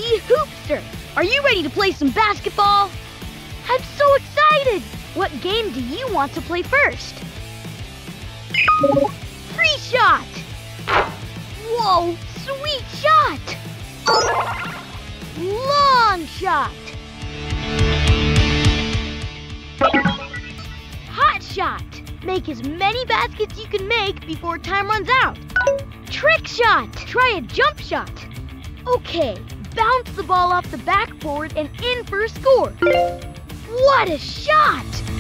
Hoopster. Are you ready to play some basketball? I'm so excited! What game do you want to play first? Free shot! Whoa, sweet shot! Long shot! Hot shot! Make as many baskets you can make before time runs out. Trick shot! Try a jump shot. Okay, bounce the ball off the backboard and in for a score. What a shot!